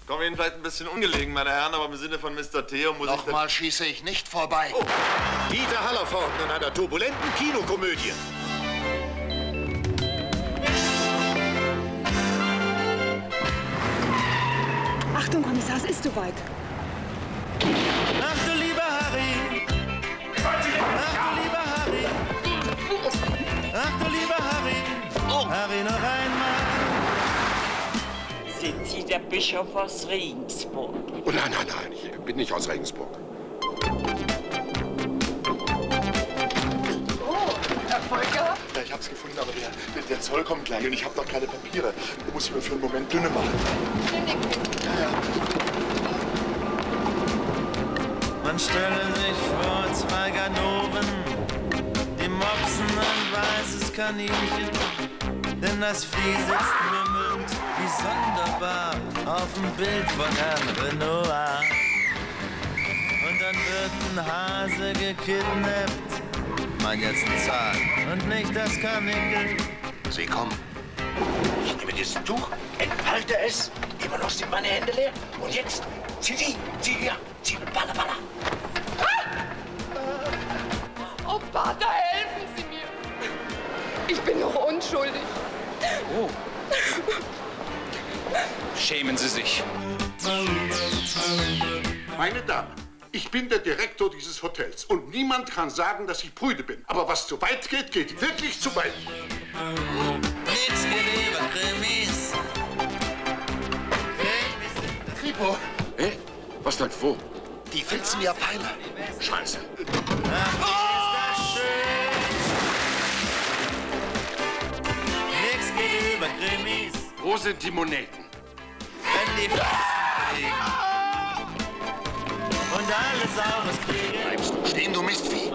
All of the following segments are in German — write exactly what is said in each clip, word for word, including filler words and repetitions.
Komm Ihnen vielleicht ein bisschen ungelegen, meine Herren, aber im Sinne von Mister Theo muss ich... Nochmal schieße ich nicht vorbei. Oh. Dieter Hallervorden in einer turbulenten Kinokomödie. Achtung, Kommissar, es ist soweit. Ach du lieber Harry! Ach du lieber Harry! Ach du lieber Harry! Oh. Harry, noch einmal! Sind Sie der Bischof aus Regensburg? Oh nein, nein, nein, ich bin nicht aus Regensburg. Oh, Erfolg gehabt? Ja, ich hab's gefunden, aber der, der, der Zoll kommt gleich und ich hab noch keine Papiere. Du musst mir für einen Moment dünne machen. Ja, ja. Man stelle sich vor zwei Ganoven, die mopsen ein weißes Kaninchen, denn das Vieh sitzt wimmelnd wie sonderbar auf dem Bild von Herrn Renoir. Und dann wird ein Hase gekidnappt, mein jetzt ein Zahn und nicht das Karnickel. Sie kommen. Ich nehme dieses Tuch, entfalte es, immer noch sind meine Hände leer. Und jetzt, zieh sie, zieh her, zieh mit Baller, Baller. Oh, Pater, helfen Sie mir. Ich bin noch unschuldig. Oh. Schämen Sie sich. Meine Damen, ich bin der Direktor dieses Hotels und niemand kann sagen, dass ich prüde bin. Aber was zu weit geht, geht wirklich zu weit. Nix geht über Krimis. Kripo, Hä? Was läuft wo? die filzen mir Pfeile. Scheiße. Ach, ist das schön. Nix geht über Krimis, Wo sind die Moneten? wenn die Fasten kriegen. Und alle saures kriegen. Bleibst du stehen, du Mistvieh.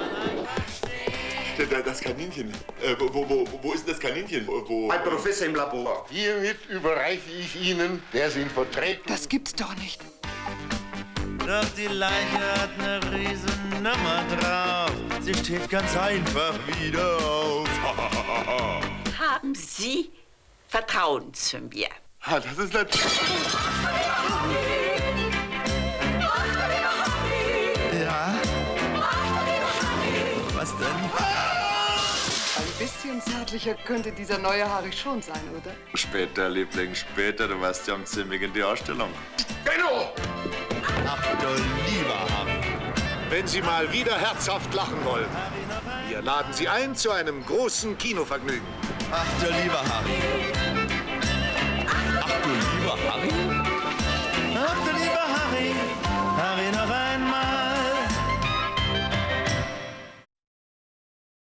Das Kaninchen. Äh, wo, wo, wo ist denn das Kaninchen? Wo? Ein Professor im Labor. Hiermit überreiche ich Ihnen, wer Sie in Vertretung... Das gibt's doch nicht. Doch die Leiche hat eine riesen Nummer drauf. Sie steht ganz einfach wieder auf. Haben Sie Vertrauen zu mir? Ah, das ist natürlich... Ja? Was denn? Ein bisschen zärtlicher könnte dieser neue Harry schon sein, oder? Später, Liebling, später. Du weißt ja ziemlich in die Ausstellung. Benno! Ach du lieber Harry. Wenn Sie mal wieder herzhaft lachen wollen, wir laden Sie ein zu einem großen Kinovergnügen. Ach du lieber Harry.